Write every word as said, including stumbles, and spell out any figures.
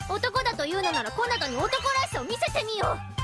男だというのならこなたに男らしさを見せてみよう。